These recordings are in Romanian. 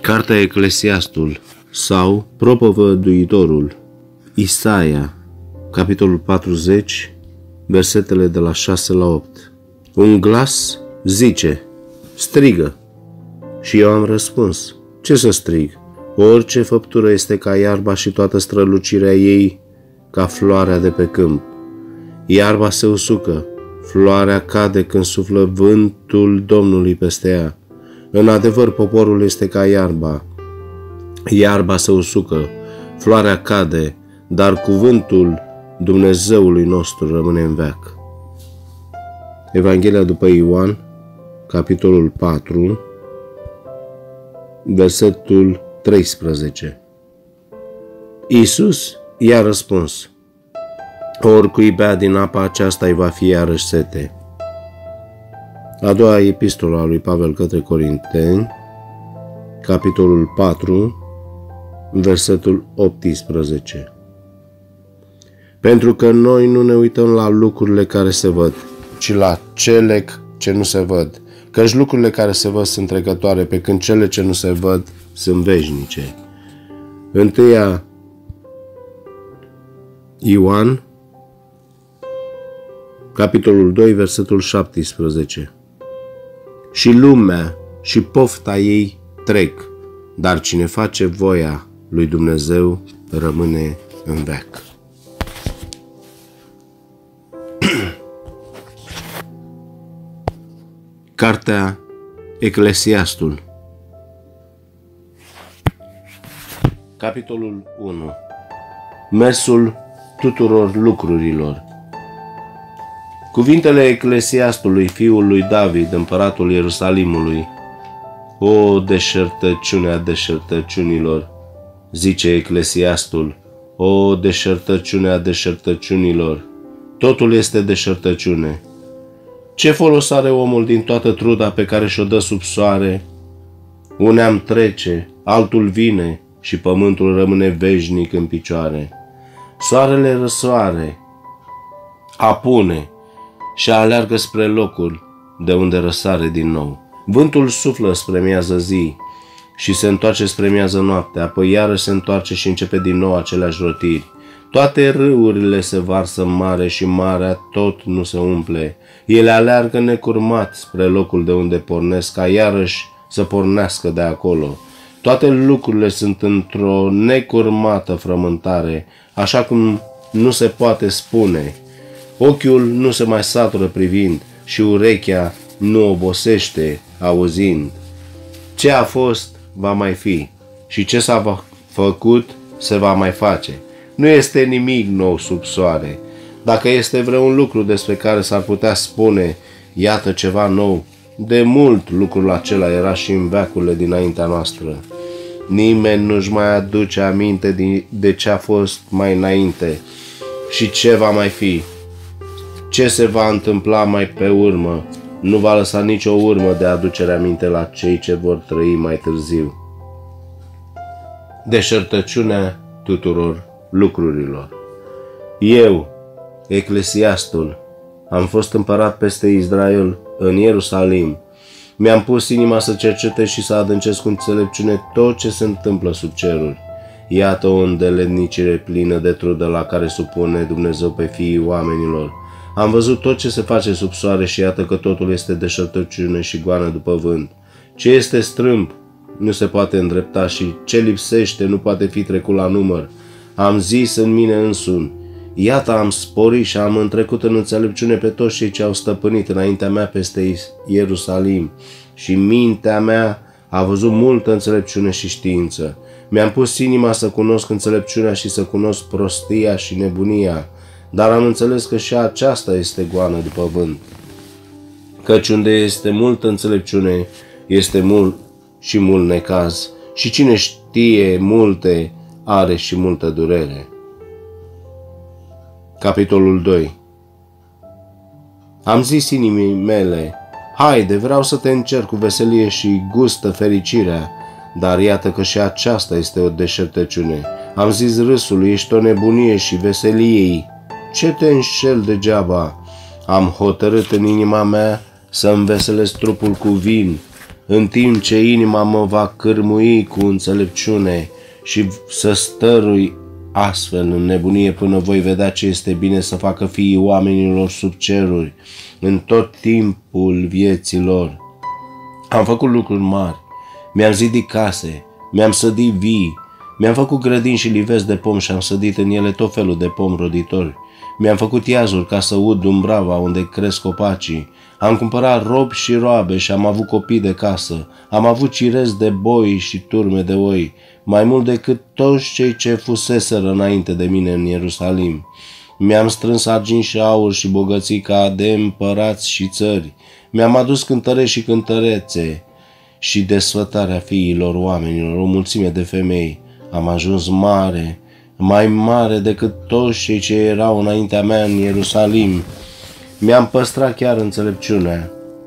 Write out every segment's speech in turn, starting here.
Cartea Eclesiastul sau Propovăduitorul, Isaia, capitolul 40, versetele de la 6 la 8. Un glas zice, strigă. Și eu am răspuns, ce să strig? Orice făptură este ca iarba și toată strălucirea ei ca floarea de pe câmp. Iarba se usucă, floarea cade când suflă vântul Domnului peste ea. În adevăr, poporul este ca iarba. Iarba se usucă, floarea cade, dar cuvântul Dumnezeului nostru rămâne în veac. Evanghelia după Ioan, capitolul 4, versetul 13. Iisus i-a răspuns, oricui bea din apa aceasta îi va fi iarăși sete. A doua epistolă a lui Pavel către Corinteni, capitolul 4, versetul 18. Pentru că noi nu ne uităm la lucrurile care se văd, ci la cele ce nu se văd, căci lucrurile care se văd sunt trecătoare, pe când cele ce nu se văd sunt veșnice. Întâia Ioan, capitolul 2, versetul 17. Și lumea și pofta ei trec, dar cine face voia lui Dumnezeu rămâne în veac. Cartea Eclesiastul, capitolul 1. Mersul tuturor lucrurilor. Cuvintele Eclesiastului, fiul lui David, împăratul Ierusalimului. O deșertăciune a deșertăciunilor, zice Eclesiastul, o deșertăciune a deșertăciunilor, totul este deșertăciune. Ce folos are omul din toată truda pe care și-o dă sub soare? Un neam trece, altul vine și pământul rămâne veșnic în picioare. Soarele răsoare, apune și aleargă spre locul de unde răsare din nou. Vântul suflă spre miază zi și se întoarce spre miază noapte, apoi iarăși se întoarce și începe din nou aceleași rotiri. Toate râurile se varsă în mare și marea tot nu se umple. Ele aleargă necurmat spre locul de unde pornesc, ca iarăși să pornească de acolo. Toate lucrurile sunt într-o necurmată frământare, așa cum nu se poate spune. Ochiul nu se mai satură privind și urechea nu obosește auzind. Ce a fost, va mai fi, și ce s-a făcut, se va mai face. Nu este nimic nou sub soare. Dacă este vreun lucru despre care s-ar putea spune, iată ceva nou, de mult lucrul acela era și în veacurile dinaintea noastră. Nimeni nu-și mai aduce aminte de ce a fost mai înainte și ce va mai fi. Ce se va întâmpla mai pe urmă, nu va lăsa nicio urmă de aducere aminte la cei ce vor trăi mai târziu. Deșertăciunea tuturor lucrurilor. Eu, Eclesiastul, am fost împărat peste Israel în Ierusalim. Mi-am pus inima să cercetez și să adâncesc cu înțelepciune tot ce se întâmplă sub cerul. Iată o îndeletnicire plină de trudă la care supune Dumnezeu pe fiii oamenilor. Am văzut tot ce se face sub soare și iată că totul este deșertăciune și goană după vânt. Ce este strâmb nu se poate îndrepta și ce lipsește nu poate fi trecut la număr. Am zis în mine însumi, iată am sporit și am întrecut în înțelepciune pe toți cei ce au stăpânit înaintea mea peste Ierusalim și mintea mea a văzut multă înțelepciune și știință. Mi-am pus inima să cunosc înțelepciunea și să cunosc prostia și nebunia, dar am înțeles că și aceasta este goană după vânt. Căci unde este multă înțelepciune, este mult și mult necaz, și cine știe multe, are și multă durere. Capitolul 2. Am zis inimii mele, haide, vreau să te încerc cu veselie și gustă fericirea, dar iată că și aceasta este o deșertăciune. Am zis râsului, ești o nebunie și veseliei, ce te înșel degeaba? Am hotărât în inima mea să-mi veselesc trupul cu vin, în timp ce inima mă va cârmui cu înțelepciune și să stărui astfel în nebunie până voi vedea ce este bine să facă fiii oamenilor sub ceruri în tot timpul vieții lor. Am făcut lucruri mari, mi-am zidit case, mi-am sădit vii, mi-am făcut grădini și livezi de pom și am sădit în ele tot felul de pom roditori. Mi-am făcut iazuri ca să ud dumbrava unde cresc copacii. Am cumpărat robi și roabe și am avut copii de casă. Am avut cirezi de boi și turme de oi, mai mult decât toți cei ce fuseseră înainte de mine în Ierusalim. Mi-am strâns argint și aur și bogății ca de împărați și țări. Mi-am adus cântăreți și cântărețe și desfătarea fiilor oamenilor, o mulțime de femei. Am ajuns mare, mai mare decât toți cei ce erau înaintea mea în Ierusalim. Mi-am păstrat chiar înțelepciunea.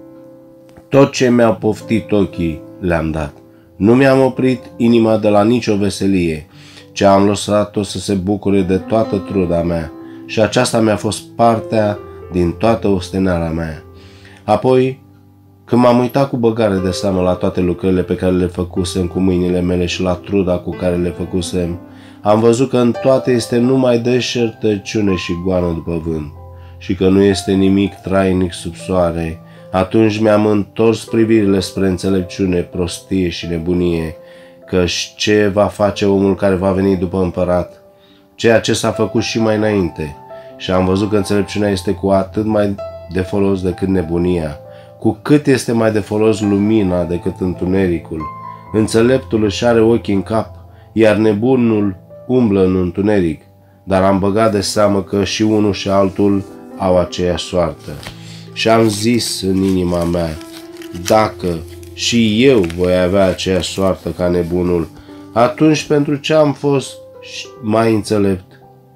Tot ce mi-au poftit ochii le-am dat. Nu mi-am oprit inima de la nicio veselie, ci am lăsat-o să se bucure de toată truda mea și aceasta mi-a fost partea din toată osteneala mea. Apoi, când m-am uitat cu băgare de seamă la toate lucrările pe care le făcusem cu mâinile mele și la truda cu care le făcusem, am văzut că în toate este numai deșertăciune și goană după vânt și că nu este nimic trainic sub soare. Atunci mi-am întors privirile spre înțelepciune, prostie și nebunie, căci ce va face omul care va veni după împărat? Ceea ce s-a făcut și mai înainte. Și am văzut că înțelepciunea este cu atât mai de folos decât nebunia, cu cât este mai de folos lumina decât întunericul. Înțeleptul își are ochii în cap, iar nebunul umblă în întuneric, dar am băgat de seamă că și unul și altul au aceeași soartă. Și am zis în inima mea, dacă și eu voi avea aceeași soartă ca nebunul, atunci pentru ce am fost mai înțelept?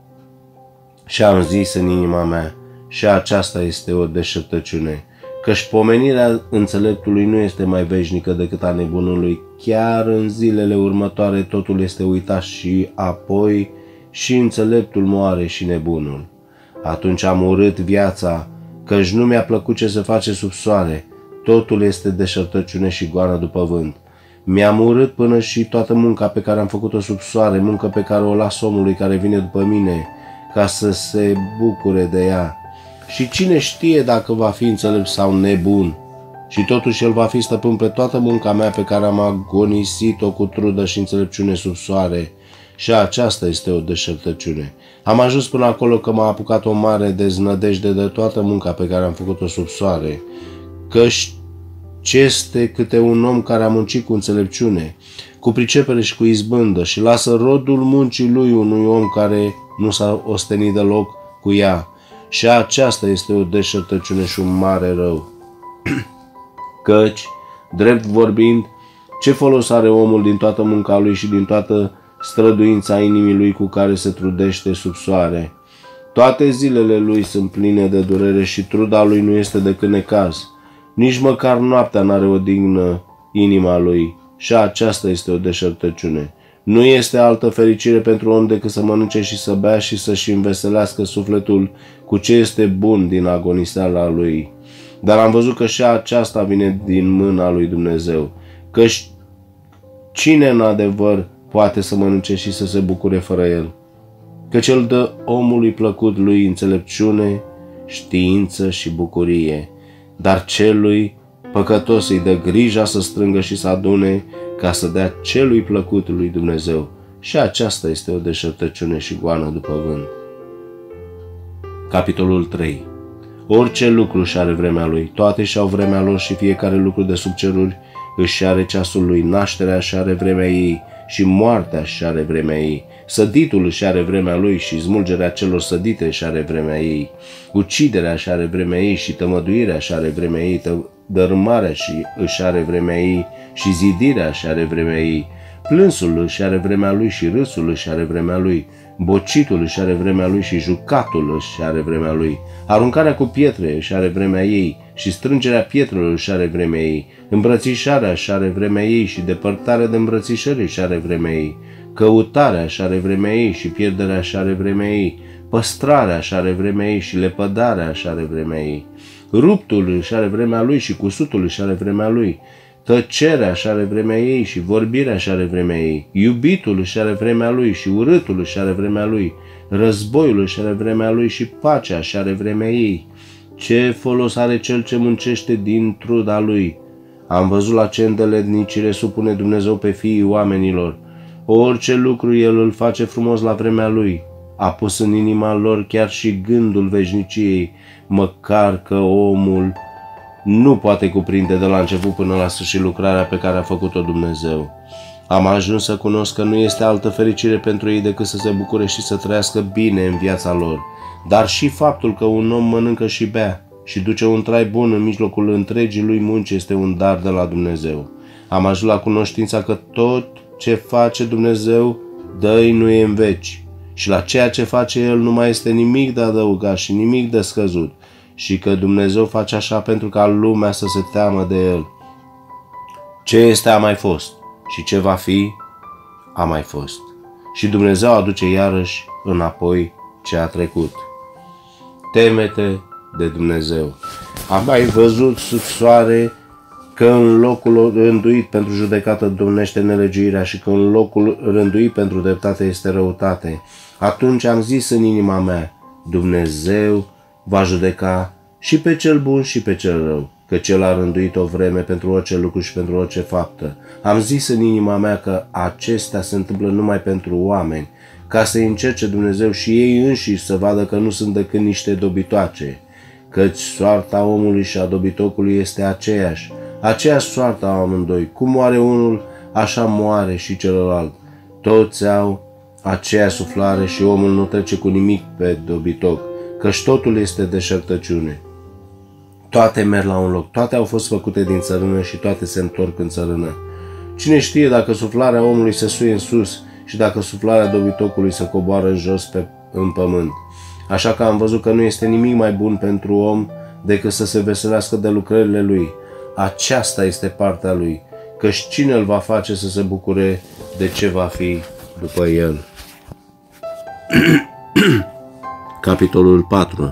Și am zis în inima mea, și aceasta este o deșertăciune, căci pomenirea înțeleptului nu este mai veșnică decât a nebunului. Chiar în zilele următoare totul este uitat și apoi și înțeleptul moare și nebunul. Atunci am urât viața, căci nu mi-a plăcut ce se face sub soare. Totul este deșertăciune și goană după vânt. Mi-am urât până și toată munca pe care am făcut-o sub soare, muncă pe care o las omului care vine după mine, ca să se bucure de ea. Și cine știe dacă va fi înțelept sau nebun? Și totuși el va fi stăpân pe toată munca mea pe care am agonisit-o cu trudă și înțelepciune sub soare. Și aceasta este o deșertăciune. Am ajuns până acolo că m-a apucat o mare deznădejde de toată munca pe care am făcut-o sub soare. Căci ce este câte un om care a muncit cu înțelepciune, cu pricepere și cu izbândă și lasă rodul muncii lui unui om care nu s-a ostenit deloc cu ea. Și aceasta este o deșertăciune și un mare rău. Căci, drept vorbind, ce folos are omul din toată munca lui și din toată străduința inimii lui cu care se trudește sub soare? Toate zilele lui sunt pline de durere și truda lui nu este decât necaz. Nici măcar noaptea n-are odihnă inima lui și aceasta este o deșertăciune. Nu este altă fericire pentru om decât să mănânce și să bea și să-și înveselească sufletul cu ce este bun din agoniseala lui. Dar am văzut că și aceasta vine din mâna lui Dumnezeu, căci cine în adevăr poate să mănânce și să se bucure fără el? Căci el dă omului plăcut lui înțelepciune, știință și bucurie, dar celui păcătos îi dă grija să strângă și să adune ca să dea celui plăcut lui Dumnezeu. Și aceasta este o deșertăciune și goană după vânt. Capitolul 3. Orice lucru și are vremea lui, toate și-au vremea lor și fiecare lucru de sub ceruri își are ceasul lui. Nașterea și are vremea ei și moartea și are vremea ei. Săditul își are vremea lui și smulgerea celor sădite își are vremea ei. Uciderea își are vremea ei și tămăduirea își are vremea ei. Dărâmarea și își are vremea ei și zidirea își are vremea ei. Plânsul își are vremea lui și râsul își are vremea lui. Bocitul își are vremea lui și jucatul își are vremea lui. Aruncarea cu pietre își are vremea ei și strângerea pietrelor își are vremea ei. Îmbrățișarea își are vremea ei și depărtarea de îmbrățișări își are vremea ei. Căutarea își are vremea ei și pierderea își are vremea ei. Păstrarea își are vremea ei și lepădarea își are vremea ei. Ruptul își are vremea lui și cusutul își are vremea lui. Tăcerea și are vremea ei și vorbirea și are vremea ei. Iubitul și are vremea lui și urâtul și are vremea lui. Războiul și are vremea lui și pacea și are vremea ei. Ce folos are cel ce muncește din truda lui? Am văzut la ce îndeletnicire supune Dumnezeu pe fiii oamenilor. Orice lucru El îl face frumos la vremea lui. A pus în inima lor chiar și gândul veșniciei, măcar că omul nu poate cuprinde de la început până la sfârșit lucrarea pe care a făcut-o Dumnezeu. Am ajuns să cunosc că nu este altă fericire pentru ei decât să se bucure și să trăiască bine în viața lor, dar și faptul că un om mănâncă și bea și duce un trai bun în mijlocul întregii lui munci este un dar de la Dumnezeu. Am ajuns la cunoștința că tot ce face Dumnezeu dă-i nu e în veci și la ceea ce face El nu mai este nimic de adăugat și nimic de scăzut și că Dumnezeu face așa pentru ca lumea să se teamă de El. Ce este a mai fost și ce va fi a mai fost. Și Dumnezeu aduce iarăși înapoi ce a trecut. Temete de Dumnezeu. Am mai văzut sub soare că în locul rânduit pentru judecată domnește nelegiuirea și că în locul rânduit pentru dreptate este răutate. Atunci am zis în inima mea, Dumnezeu va judeca și pe cel bun și pe cel rău, că cel a rânduit o vreme pentru orice lucru și pentru orice faptă. Am zis în inima mea că acestea se întâmplă numai pentru oameni, ca să încerce Dumnezeu și ei înșiși să vadă că nu sunt decât niște dobitoace, căci soarta omului și a dobitocului este aceeași soartă a amândoi. Cum moare unul, așa moare și celălalt. Toți au aceeași suflare și omul nu trece cu nimic pe dobitoc, căci totul este deșertăciune. Toate merg la un loc, toate au fost făcute din țărână și toate se întorc în țărână. Cine știe dacă suflarea omului se suie în sus și dacă suflarea dobitocului se coboară în jos în pământ. Așa că am văzut că nu este nimic mai bun pentru om decât să se veselească de lucrările lui. Aceasta este partea lui, căci cine îl va face să se bucure de ce va fi după el? Capitolul 4.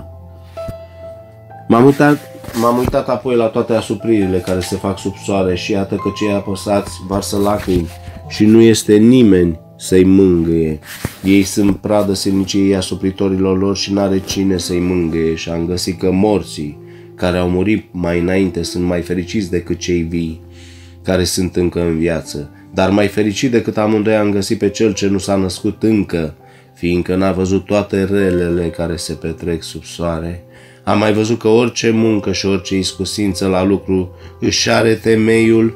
M-am uitat apoi la toate asupririle care se fac sub soare și iată că cei apăsați varsă lacrimi și nu este nimeni să-i mângâie. Ei sunt pradă silniciei asupritorilor lor și n-are cine să-i mângâie și am găsit că morții care au murit mai înainte sunt mai fericiți decât cei vii care sunt încă în viață. Dar mai fericit decât amândoi am găsit pe cel ce nu s-a născut încă, fiindcă n-a văzut toate relele care se petrec sub soare. Am mai văzut că orice muncă și orice iscusință la lucru își are temeiul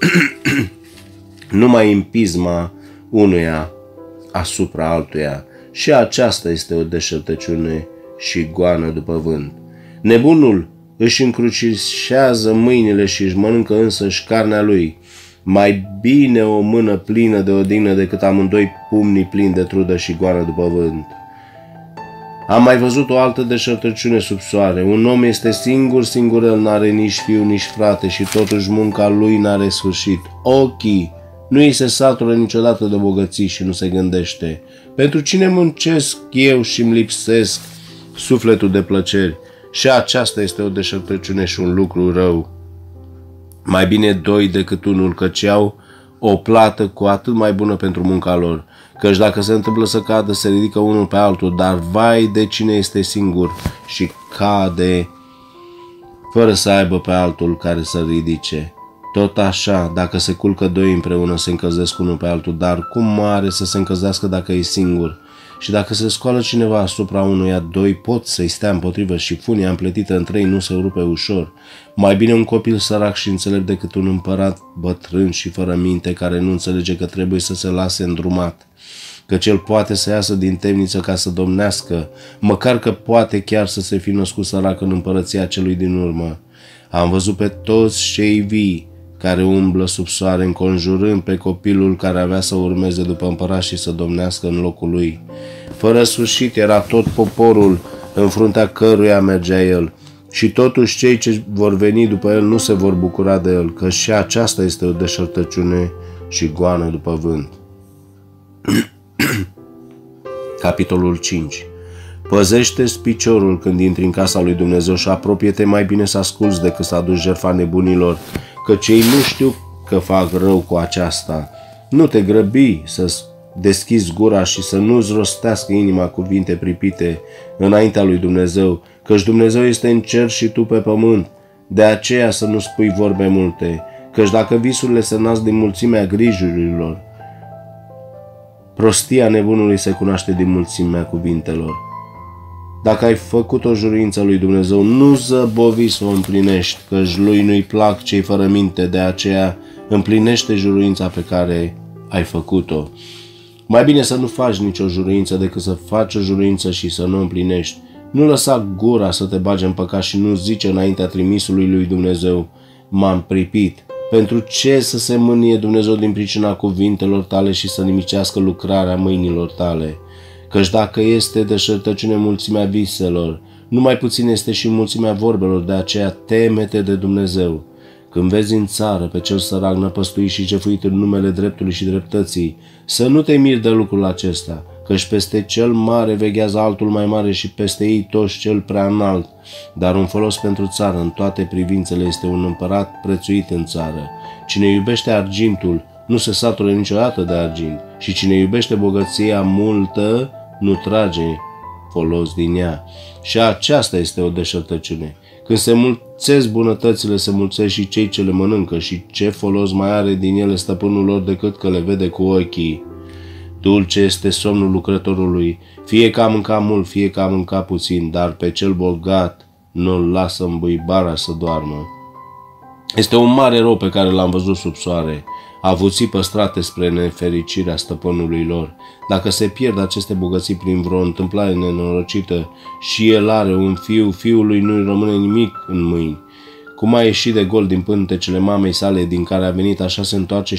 numai în pisma unuia asupra altuia și aceasta este o deșertăciune și goană după vânt. Nebunul își încrucișează mâinile și își mănâncă însăși carnea lui. Mai bine o mână plină de odihnă decât amândoi pumnii plini de trudă și goană după vânt. Am mai văzut o altă deșertăciune sub soare. Un om este singur, el n-are nici fiu, nici frate și totuși munca lui n-are sfârșit. Ochii nu îi se satură niciodată de bogății și nu se gândește: pentru cine muncesc eu și îmi lipsesc sufletul de plăceri? Și aceasta este o deșertăciune și un lucru rău. Mai bine doi decât unul, căci au o plată cu atât mai bună pentru munca lor. Căci dacă se întâmplă să cadă, se ridică unul pe altul, dar vai de cine este singur și cade fără să aibă pe altul care să ridice. Tot așa, dacă se culcă doi împreună, se încălzesc unul pe altul, dar cum are să se încălzească dacă e singur? Și dacă se scoală cineva asupra unuia, doi pot să-i stea împotrivă și funia împletită în trei nu se rupe ușor. Mai bine un copil sărac și înțelept decât un împărat bătrân și fără minte care nu înțelege că trebuie să se lase îndrumat, căci el poate să iasă din temniță ca să domnească, măcar că poate chiar să se fi născut sărac în împărăția celui din urmă. Am văzut pe toți cei vii care umblă sub soare, înconjurând pe copilul care avea să urmeze după împărat și să domnească în locul lui. Fără sfârșit era tot poporul în fruntea căruia mergea el. Și totuși cei ce vor veni după el nu se vor bucura de el, că și aceasta este o deșertăciune și goană după vânt. Capitolul 5. Păzește-ți piciorul când intri în casa lui Dumnezeu și apropie-te mai bine să asculți decât să aduci jertfa nebunilor, căci ei nu știu că fac rău cu aceasta. Nu te grăbi să deschizi gura și să nu-ți rostească inima cuvinte pripite înaintea lui Dumnezeu, căci Dumnezeu este în cer și tu pe pământ. De aceea să nu spui vorbe multe, căci dacă visurile se nasc din mulțimea grijurilor, prostia nebunului se cunoaște din mulțimea cuvintelor. Dacă ai făcut o juruință lui Dumnezeu, nu zăbovi să o împlinești, căci lui nu-i plac cei fără minte, de aceea împlinește juruința pe care ai făcut-o. Mai bine să nu faci nicio juruință decât să faci o juruință și să nu o împlinești. Nu lăsa gura să te bage în păcat și nu zice înaintea trimisului lui Dumnezeu: m-am pripit. Pentru ce să se mânie Dumnezeu din pricina cuvintelor tale și să nimicească lucrarea mâinilor tale? Căci dacă este deșertăciune mulțimea viselor, numai puțin este și mulțimea vorbelor, de aceea temete de Dumnezeu. Când vezi în țară pe cel sărac năpăstuit și jefuit în numele dreptului și dreptății, să nu te miri de lucrul acesta, căci peste cel mare veghează altul mai mare și peste ei toți cel prea înalt. Dar un folos pentru țară în toate privințele este un împărat prețuit în țară. Cine iubește argintul nu se satură niciodată de argint și cine iubește bogăția multă nu trage folos din ea. Și aceasta este o deșertăciune. Când se mulțesc bunătățile, se mulțesc și cei ce le mănâncă, și ce folos mai are din ele stăpânul lor decât că le vede cu ochii. Dulce este somnul lucrătorului, fie că a mâncat mult, fie că a mâncat puțin, dar pe cel bogat nu-l lasă în buibara să doarmă. Este un mare rău pe care l-am văzut sub soare, avuții păstrate spre nefericirea stăpânului lor. Dacă se pierd aceste bogății prin vreo întâmplare nenorocită și el are un fiu, fiului nu-i rămâne nimic în mâini. Cum a ieșit de gol din pântecele mamei sale din care a venit, așa se întoarce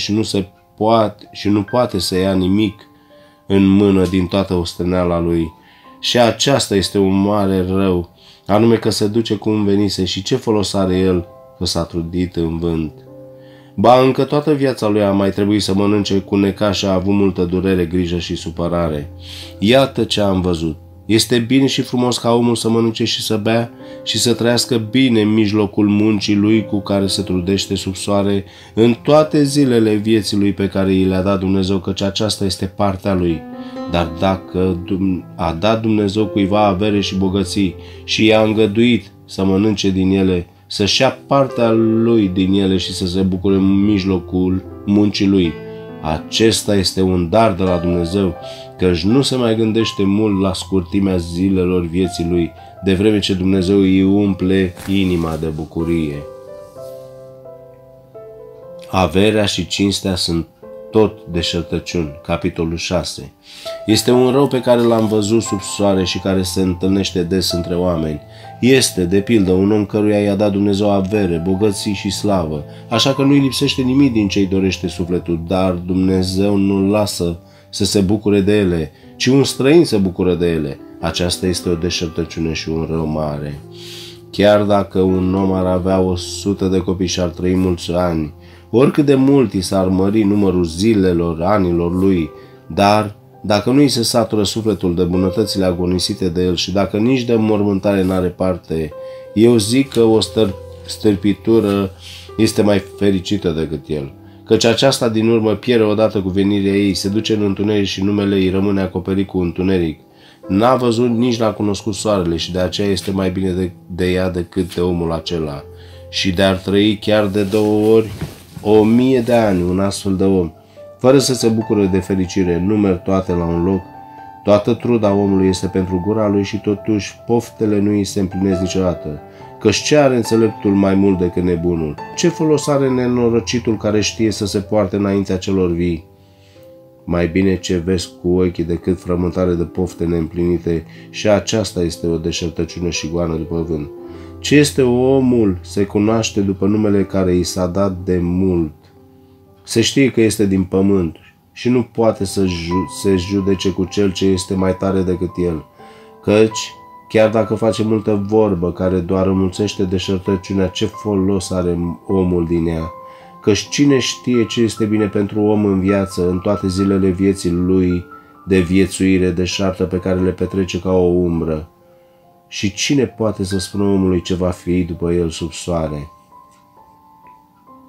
și nu poate să ia nimic în mână din toată osteneala lui. Și aceasta este un mare rău, anume că se duce cum venise și ce folos are el că s-a trudit în vânt. Ba, încă toată viața lui a mai trebuit să mănânce cu necaz și a avut multă durere, grijă și supărare. Iată ce am văzut. Este bine și frumos ca omul să mănânce și să bea și să trăiască bine în mijlocul muncii lui cu care se trudește sub soare în toate zilele vieții lui pe care i le-a dat Dumnezeu, căci aceasta este partea lui. Dar dacă a dat Dumnezeu cuiva avere și bogății și i-a îngăduit să mănânce din ele, să-și ia partea lui din ele și să se bucure în mijlocul muncii lui, acesta este un dar de la Dumnezeu, căci nu se mai gândește mult la scurtimea zilelor vieții lui, de vreme ce Dumnezeu îi umple inima de bucurie. Averea și cinstea sunt tot deșertăciuni. Capitolul 6. Este un rău pe care l-am văzut sub soare și care se întâlnește des între oameni. Este, de pildă, un om căruia i-a dat Dumnezeu avere, bogății și slavă, așa că nu-i lipsește nimic din ce-i dorește sufletul, dar Dumnezeu nu-l lasă să se bucure de ele, ci un străin se bucură de ele. Aceasta este o deșertăciune și un rău mare. Chiar dacă un om ar avea 100 de copii și ar trăi mulți ani, oricât de mult i s-ar mări numărul zilelor, anilor lui, dar dacă nu i se satură sufletul de bunătățile agonisite de el și dacă nici de mormântare n-are parte, eu zic că o stârpitură este mai fericită decât el, căci aceasta din urmă pierde odată cu venirea ei, se duce în întuneric și numele ei rămâne acoperit cu întuneric. N-a văzut, nici n-a cunoscut soarele și de aceea este mai bine de ea decât de omul acela. Și de-ar trăi chiar de 2 ori 1000 de ani un astfel de om, fără să se bucure de fericire, nu merg toate la un loc. Toată truda omului este pentru gura lui și totuși poftele nu îi se împlinesc niciodată. Căci ce are înțeleptul mai mult decât nebunul? Ce folos are nenorocitul care știe să se poarte înaintea celor vii? Mai bine ce vezi cu ochii decât frământare de pofte neîmplinite, și aceasta este o deșertăciune și goană după vânt. Ce este omul se cunoaște după numele care i s-a dat de mult. Se știe că este din pământ și nu poate să se judece cu cel ce este mai tare decât el, căci, chiar dacă face multă vorbă care doar înmulțește deșertăciunea, ce folos are omul din ea? Căci cine știe ce este bine pentru om în viață, în toate zilele vieții lui de viețuire deșartă pe care le petrece ca o umbră? Și cine poate să spună omului ce va fi după el sub soare?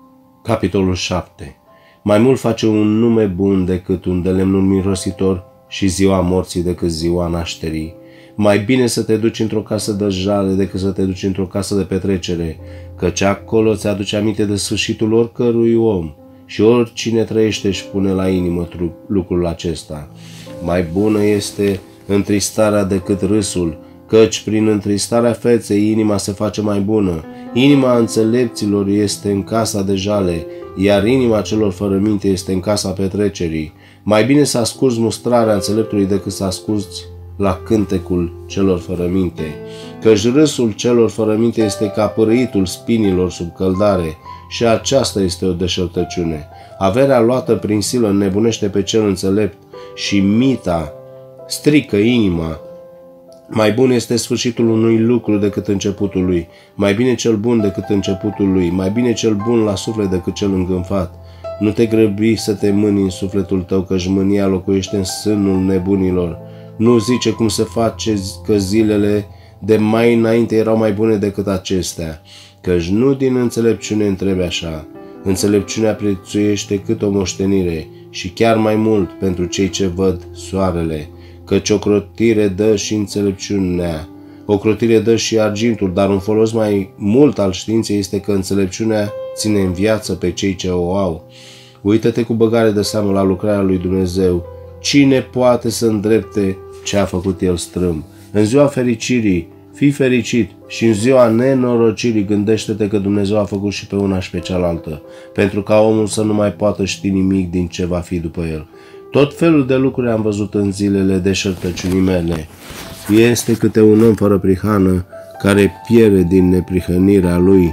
Capitolul 7. Mai mult face un nume bun decât un de lemnul mirositor și ziua morții decât ziua nașterii. Mai bine să te duci într-o casă de jale decât să te duci într-o casă de petrecere, căci acolo ți aduce aminte de sfârșitul oricărui om și oricine trăiește își pune la inimă lucrul acesta. Mai bună este întristarea decât râsul, căci prin întristarea feței inima se face mai bună. Inima înțelepților este în casa de jale, iar inima celor fără minte este în casa petrecerii. Mai bine să asculți mustrarea înțeleptului decât să asculți la cântecul celor fără minte, căci râsul celor fără minte este ca pârâitul spinilor sub căldare și aceasta este o deșertăciune. Averea luată prin silă înnebunește pe cel înțelept și mita strică inima. Mai bun este sfârșitul unui lucru decât începutul lui, mai bine cel bun decât începutul lui, mai bine cel bun la suflet decât cel îngânfat. Nu te grăbi să te mâni în sufletul tău, căci mânia locuiește în sânul nebunilor. Nu zice cum se face că zilele de mai înainte erau mai bune decât acestea, căci nu din înțelepciune întrebi așa. Înțelepciunea prețuiește cât o moștenire și chiar mai mult pentru cei ce văd soarele, căci ocrotire dă și înțelepciunea. Ocrotire dă și argintul, dar un folos mai mult al științei este că înțelepciunea ține în viață pe cei ce o au. Uită-te cu băgare de seamă la lucrarea lui Dumnezeu. Cine poate să îndrepte ce a făcut El strâmb? În ziua fericirii, fii fericit, și în ziua nenorocirii gândește-te că Dumnezeu a făcut și pe una și pe cealaltă, pentru ca omul să nu mai poată ști nimic din ce va fi după el. Tot felul de lucruri am văzut în zilele deșertăciunii mele. Este câte un om fără prihană care pierde din neprihănirea lui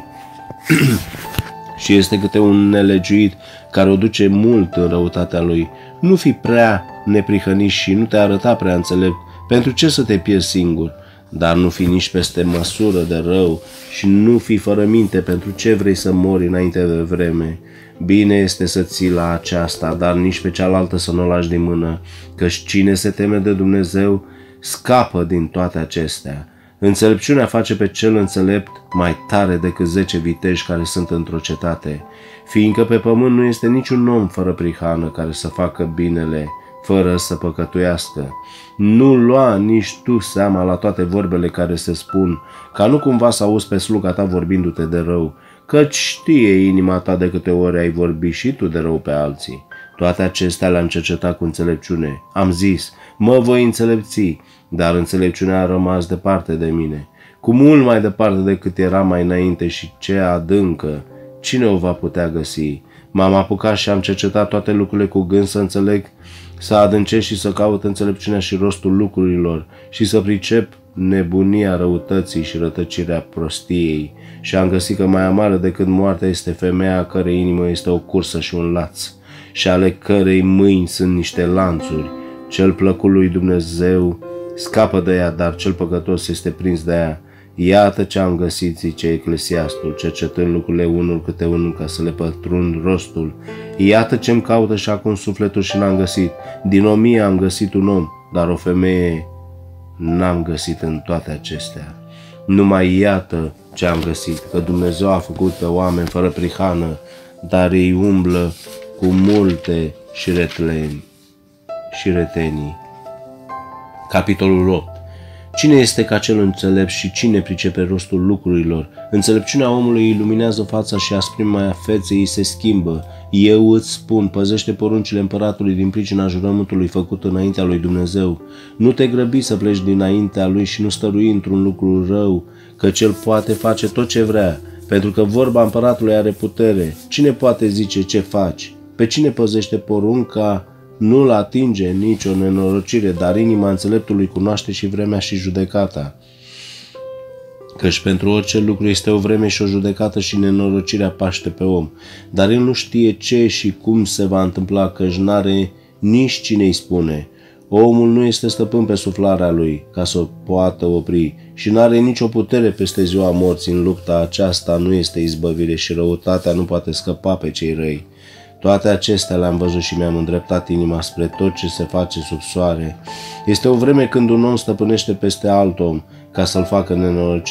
și este câte un nelegiuit care o duce mult în răutatea lui. Nu fi prea neprihănit și nu te arăta prea înțelept. Pentru ce să te pierzi singur? Dar nu fi nici peste măsură de rău și nu fi fără minte. Pentru ce vrei să mori înainte de vreme? Bine este să ții la aceasta, dar nici pe cealaltă să nu o lași din mână, căci cine se teme de Dumnezeu scapă din toate acestea. Înțelepciunea face pe cel înțelept mai tare decât 10 viteji care sunt într-o cetate, fiindcă pe pământ nu este niciun om fără prihană care să facă binele, fără să păcătuiască. Nu lua nici tu seama la toate vorbele care se spun, ca nu cumva să auzi pe sluga ta vorbindu-te de rău, căci știe inima ta de câte ori ai vorbit și tu de rău pe alții. Toate acestea le-am cercetat cu înțelepciune. Am zis, mă voi înțelepți, dar înțelepciunea a rămas departe de mine, cu mult mai departe decât era mai înainte și ce adâncă. Cine o va putea găsi? M-am apucat și am cercetat toate lucrurile cu gând să înțeleg, să adâncesc și să caut înțelepciunea și rostul lucrurilor și să pricep nebunia răutății și rătăcirea prostiei. Și am găsit că mai amară decât moartea este femeia a cărei inimă este o cursă și un laț și ale cărei mâini sunt niște lanțuri. Cel plăcut lui Dumnezeu scapă de ea, dar cel păcătos este prins de ea. Iată ce am găsit, zice Eclesiastul, cercetând lucrurile unul câte unul ca să le pătrund rostul. Iată ce-mi caută și acum sufletul și n-am găsit. Din 1000 am găsit un om, dar o femeie n-am găsit în toate acestea. Numai iată ce am găsit, că Dumnezeu a făcut pe oameni fără prihană, dar ei umblă cu multe și retenii. Capitolul 8. Cine este ca cel înțelept și cine pricepe rostul lucrurilor? Înțelepciunea omului iluminează fața și asprimea feței îi se schimbă. Eu îți spun, păzește poruncile împăratului din pricina jurământului făcut înaintea lui Dumnezeu. Nu te grăbi să pleci dinaintea lui și nu stărui într-un lucru rău, că cel poate face tot ce vrea, pentru că vorba împăratului are putere. Cine poate zice ce faci? Pe cine păzește porunca? Nu-l atinge nicio nenorocire, dar inima înțeleptului cunoaște și vremea și judecata. Căci pentru orice lucru este o vreme și o judecată și nenorocirea paște pe om. Dar el nu știe ce și cum se va întâmpla, căci n-are nici cine îi spune. Omul nu este stăpân pe suflarea lui, ca să o poată opri, și n-are nicio putere peste ziua morții. În lupta aceasta nu este izbăvire și răutatea nu poate scăpa pe cei răi. Toate acestea le-am văzut și mi-am îndreptat inima spre tot ce se face sub soare. Este o vreme când un om stăpânește peste alt om ca să-l facă nenorocit.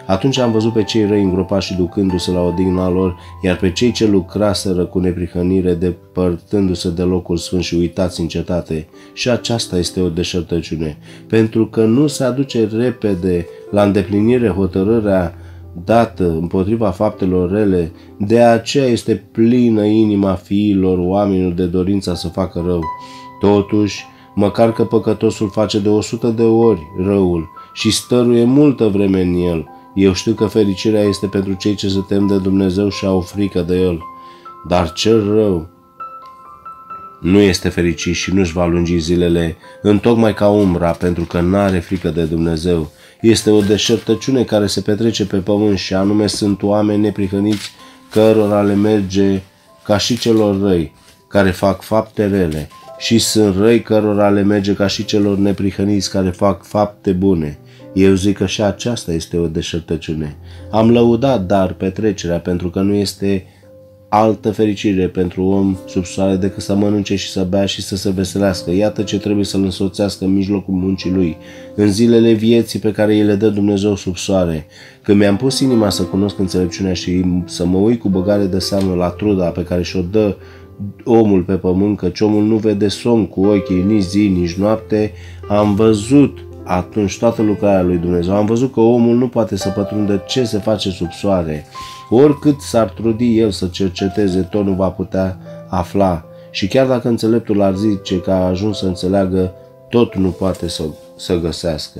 Atunci am văzut pe cei răi îngropați și ducându-se la odihna lor, iar pe cei ce lucraseră cu neprihănire depărtându-se de locul sfânt și uitați în cetate. Și aceasta este o deșertăciune, pentru că nu se aduce repede la îndeplinire hotărârea dată împotriva faptelor rele, de aceea este plină inima fiilor oamenilor de dorința să facă rău. Totuși, măcar că păcătosul face de 100 de ori răul și stăruie multă vreme în el, eu știu că fericirea este pentru cei ce se tem de Dumnezeu și au frică de El. Dar cel rău nu este fericit și nu-și va lungi zilele, întocmai ca umbra, pentru că n-are frică de Dumnezeu. Este o deșertăciune care se petrece pe pământ și anume sunt oameni neprihăniți cărora le merge ca și celor răi, care fac fapte rele, și sunt răi cărora le merge ca și celor neprihăniți care fac fapte bune. Eu zic că și aceasta este o deșertăciune. Am lăudat dar petrecerea, pentru că nu este altă fericire pentru om sub soare decât să mănânce și să bea și să se veselească. Iată ce trebuie să-l însoțească în mijlocul muncii lui, în zilele vieții pe care îi le dă Dumnezeu sub soare. Când mi-am pus inima să cunosc înțelepciunea și să mă uit cu băgare de seamă la truda pe care și-o dă omul pe pământ, căci omul nu vede somn cu ochii nici zi, nici noapte, am văzut atunci toată lucrarea lui Dumnezeu. Am văzut că omul nu poate să pătrundă ce se face sub soare. Oricât s-ar trudi el să cerceteze, tot nu va putea afla. Și chiar dacă înțeleptul ar zice că a ajuns să înțeleagă, tot nu poate să găsească.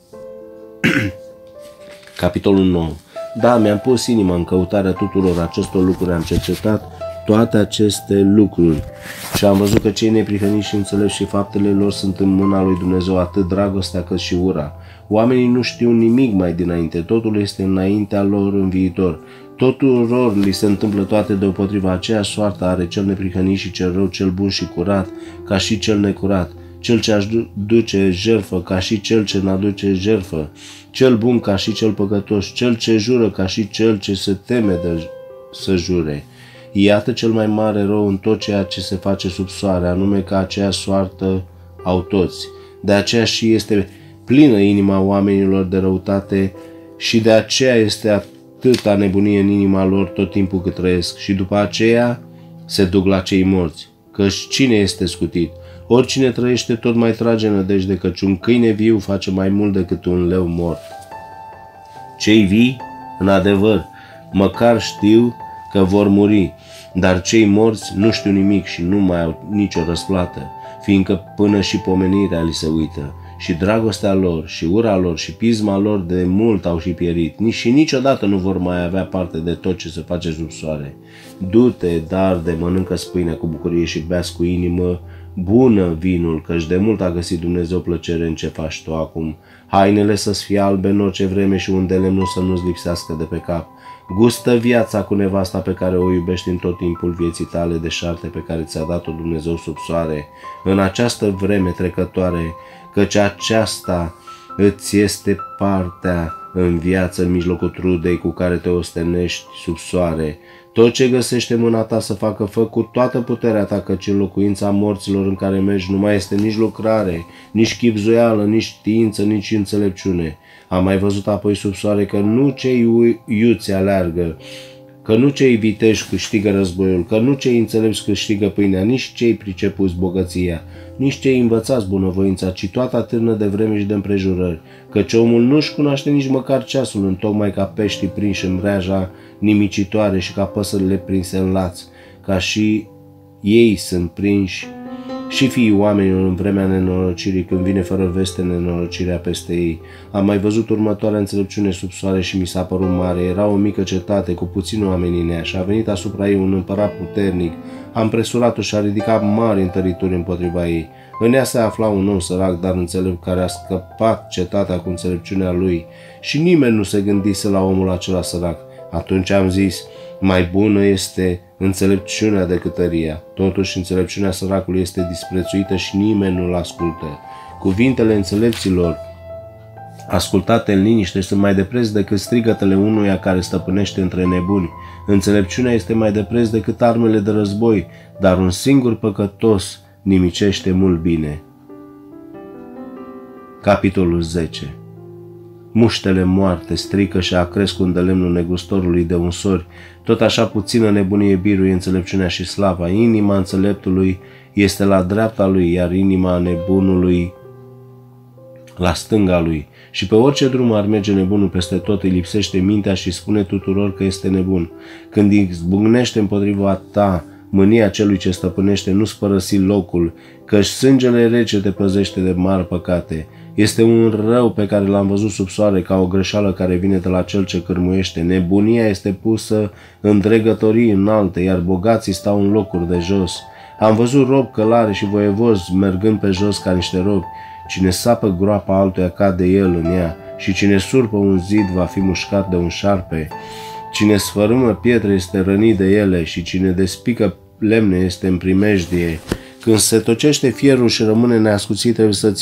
Capitolul 9. Da, mi-am pus inima în căutarea tuturor acestor lucruri, am cercetat toate aceste lucruri și am văzut că cei neprihăniți și înțelepți și faptele lor sunt în mâna lui Dumnezeu, atât dragostea cât și ura. Oamenii nu știu nimic mai dinainte, totul este înaintea lor în viitor. Tuturor li se întâmplă toate deopotriva, aceeași soartă are cel neprihănit și cel rău, cel bun și curat, ca și cel necurat, cel ce aduce jertfă, ca și cel ce n-aduce jertfă, cel bun ca și cel păcătos, cel ce jură ca și cel ce se teme de să jure. Iată cel mai mare rău în tot ceea ce se face sub soare, anume că aceeași soartă au toți. De aceea și este plină inima oamenilor de răutate și de aceea este atâta nebunie în inima lor tot timpul cât trăiesc și după aceea se duc la cei morți. Căci cine este scutit? Oricine trăiește tot mai trage nădejde, căci un câine viu face mai mult decât un leu mort. Cei vii, în adevăr, măcar știu că vor muri, dar cei morți nu știu nimic și nu mai au nicio răsplată, fiindcă până și pomenirea li se uită, și dragostea lor, și ura lor, și pisma lor de mult au și pierit, și niciodată nu vor mai avea parte de tot ce se face sub soare. Du-te, dar de mănâncă spâine cu bucurie și beați cu inimă bună vinul, căci de mult a găsit Dumnezeu plăcere în ce faci tu acum. Hainele să-ți fie albe în orice vreme și un de lemn să nu-ți lipsească de pe cap. Gustă viața cu nevasta pe care o iubești în tot timpul vieții tale deșarte pe care ți-a dat-o Dumnezeu sub soare, în această vreme trecătoare, căci aceasta îți este partea în viață în mijlocul trudei cu care te ostenești sub soare. Tot ce găsește mâna ta să facă, fă cu toată puterea ta, căci în locuința morților în care mergi nu mai este nici lucrare, nici chibzuială, nici știință, nici înțelepciune. Am mai văzut apoi sub soare că nu cei iuți aleargă, că nu cei viteși câștigă războiul, că nu cei înțelepți câștigă pâinea, nici cei pricepuți bogăția, nici cei învățați bunăvoința, ci toată atârnă de vreme și de împrejurări, căci omul nu-și cunoaște nici măcar ceasul, întocmai ca peștii prinși în mreaja nimicitoare și ca păsările prinse în laț, ca și ei sunt prinși și fiii oamenilor în vremea nenorocirii, când vine fără veste nenorocirea peste ei. Am mai văzut următoarea înțelepciune sub soare și mi s-a părut mare. Era o mică cetate cu puțini oameni în ea și a venit asupra ei un împărat puternic. A împresurat-o și a ridicat mari întărituri împotriva ei. În ea se afla un om sărac, dar înțelept, care a scăpat cetatea cu înțelepciunea lui și nimeni nu se gândise la omul acela sărac. Atunci am zis, mai bună este înțelepciunea decât tăria. Totuși înțelepciunea săracului este disprețuită și nimeni nu-l ascultă. Cuvintele înțelepților ascultate în liniște sunt mai de preț decât strigătele unuia care stăpânește între nebuni. Înțelepciunea este mai de preț decât armele de război, dar un singur păcătos nimicește mult bine. Capitolul 10. Muștele moarte strică și acrescund de lemnul negustorului de unsori, tot așa puțină nebunie biruie înțelepciunea și slava. Inima înțeleptului este la dreapta lui, iar inima nebunului la stânga lui. Și pe orice drum ar merge nebunul peste tot, îi lipsește mintea și spune tuturor că este nebun. Când izbucnește împotriva ta mânia celui ce stăpânește, nu-ți părăsi locul, căci sângele rece te păzește de mari păcate. Este un rău pe care l-am văzut sub soare, ca o greșeală care vine de la cel ce cârmuiește. Nebunia este pusă în dregătorii înalte, iar bogații stau în locuri de jos. Am văzut robi, călare și voievozi mergând pe jos ca niște robi. Cine sapă groapa altuia cade el în ea, și cine surpă un zid va fi mușcat de un șarpe. Cine sfărâmă pietre este rănit de ele, și cine despică lemne este în primejdie. Când se tocește fierul și rămâne neascuțit, trebuie să-ți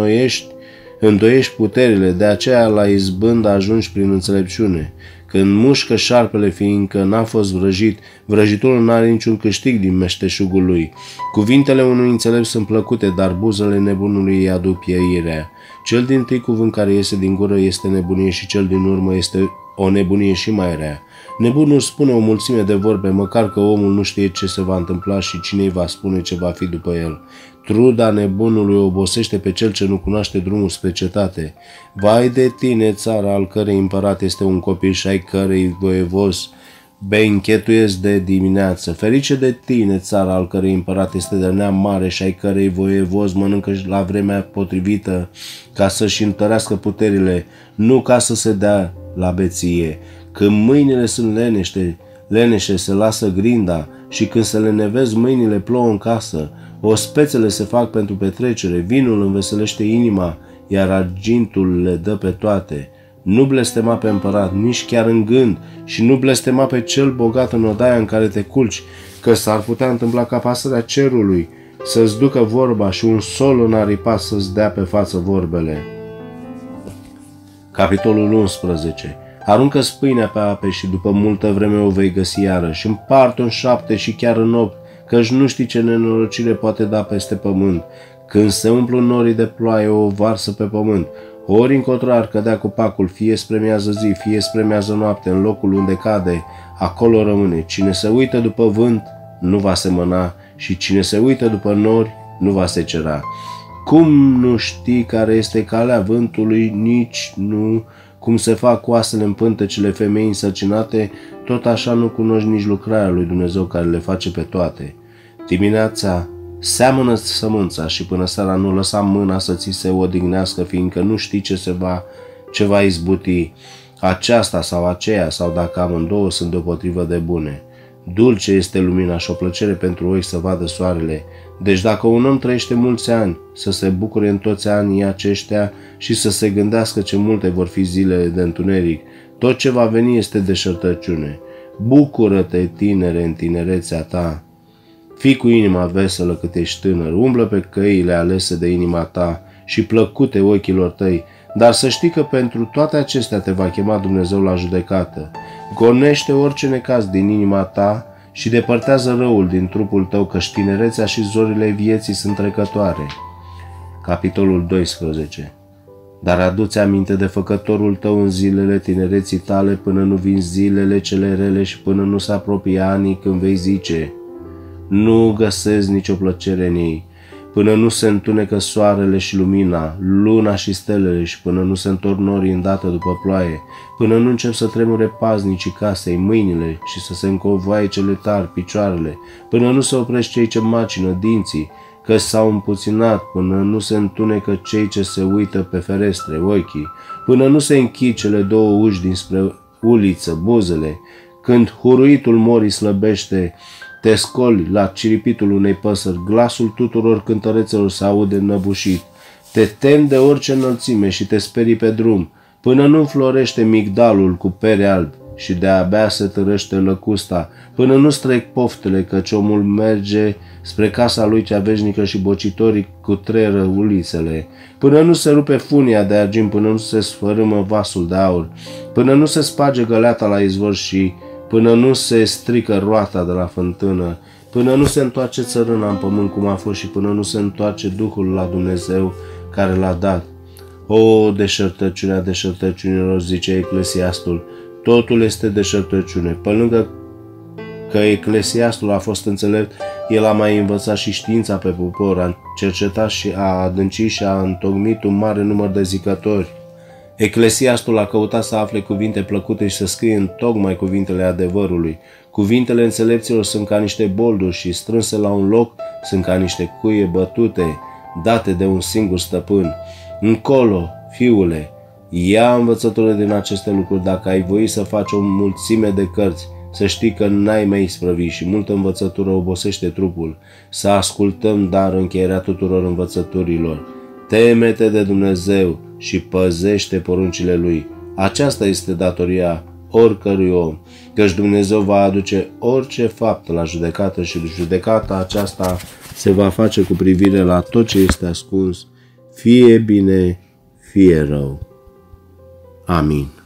îndoiești puterile, de aceea la izbândă ajungi prin înțelepciune. Când mușcă șarpele, fiindcă n-a fost vrăjit, vrăjitorul n-are niciun câștig din meșteșugul lui. Cuvintele unui înțelept sunt plăcute, dar buzele nebunului îi aduc pieirea. Cel dintâi cuvânt care iese din gură este nebunie și cel din urmă este o nebunie și mai rea. Nebunul spune o mulțime de vorbe, măcar că omul nu știe ce se va întâmpla și cine îi va spune ce va fi după el. Truda nebunului obosește pe cel ce nu cunoaște drumul spre cetate. Vai de tine, țara al cărei împărat este un copil și ai cărei voievoz închetuiesc de dimineață. Ferice de tine, țara al cărei împărat este de neam mare și ai cărei voievoz mănâncă la vremea potrivită ca să-și întărească puterile, nu ca să se dea la beție. Când mâinile sunt leneșe se lasă grinda și când se lenevesc mâinile plouă în casă. Ospețele se fac pentru petrecere, vinul înveselește inima, iar argintul le dă pe toate. Nu blestema pe împărat, nici chiar în gând, și nu blestema pe cel bogat în odaia în care te culci, că s-ar putea întâmpla ca pasărea cerului să-ți ducă vorba și un sol înaripat să-ți dea pe față vorbele. Capitolul 11. Aruncă-ți pâinea pe ape și după multă vreme o vei găsi iarăși. Împarte-o în 7 și chiar în 8, căci nu știi ce nenorocire poate da peste pământ. Când se umplu norii de ploaie, o varsă pe pământ. Ori încotro ar cădea copacul, fie spre miază zi, fie spre miază noapte, în locul unde cade, acolo rămâne. Cine se uită după vânt, nu va semăna, și cine se uită după nori, nu va secera. Cum nu știi care este calea vântului, nici nu cum se fac oasele în pântecele femeii însărcinate, tot așa nu cunoști nici lucrarea lui Dumnezeu care le face pe toate. Dimineața seamănă sămânța și până seara nu lăsa mâna să ți se odihnească, fiindcă nu știi ce va izbuti, aceasta sau aceea, sau dacă amândouă sunt deopotrivă de bune. Dulce este lumina și o plăcere pentru ochi să vadă soarele. Deci dacă un om trăiește mulți ani, să se bucure în toți anii aceștia și să se gândească ce multe vor fi zilele de întuneric, tot ce va veni este deșertăciune. Bucură-te, tinere, în tinerețea ta. Fii cu inima veselă cât ești tânăr, umblă pe căile alese de inima ta și plăcute ochilor tăi, dar să știi că pentru toate acestea te va chema Dumnezeu la judecată. Gonește orice necaz din inima ta și depărtează răul din trupul tău, căci tinerețea și zorile vieții sunt trecătoare. Capitolul 12. Dar adu-ți aminte de făcătorul tău în zilele tinereții tale, până nu vin zilele cele rele și până nu se apropie anii când vei zice: nu găsesc nicio plăcere în ei, până nu se întunecă soarele și lumina, luna și stelele și până nu se întorc norii îndată după ploaie, până nu încep să tremure paznicii casei, mâinile și să se încovoaie cele tari, picioarele, până nu se opresc cei ce macină dinții, că s-au împuținat, până nu se întunecă cei ce se uită pe ferestre, ochii, până nu se închid cele două uși dinspre uliță, buzele, când huruitul morii slăbește, te scoli la ciripitul unei păsări, glasul tuturor cântărețelor se aude înăbușit. Te temi de orice înălțime și te sperii pe drum, până nu înflorește migdalul cu pere albi și de-abia se târăște lăcusta, până nu strec poftele, căci omul merge spre casa lui cea veșnică și bocitorii cutreră ulițele, până nu se rupe funia de argint, până nu se sfărâmă vasul de aur, până nu se sparge găleata la izvor și până nu se strică roata de la fântână, până nu se întoarce țărâna în pământ cum a fost și până nu se întoarce Duhul la Dumnezeu care l-a dat. O, deșertăciunea deșertăciunilor, zice Eclesiastul, totul este deșertăciune. Pe lângă că Eclesiastul a fost înțelept, el a mai învățat și știința pe popor, a cercetat și a adâncit și a întocmit un mare număr de zicători. Eclesiastul a căutat să afle cuvinte plăcute și să scrie în tocmai cuvintele adevărului. Cuvintele înțelepților sunt ca niște bolduri și strânse la un loc sunt ca niște cuie bătute, date de un singur stăpân. Încolo, fiule, ia învățătură din aceste lucruri dacă ai voi să faci o mulțime de cărți, să știi că n-ai mai isprăvi și multă învățătură obosește trupul. Să ascultăm dar încheierea tuturor învățăturilor. Teme-te de Dumnezeu și păzește poruncile Lui. Aceasta este datoria oricărui om, căci Dumnezeu va aduce orice faptă la judecată și judecata aceasta se va face cu privire la tot ce este ascuns, fie bine, fie rău. Amin.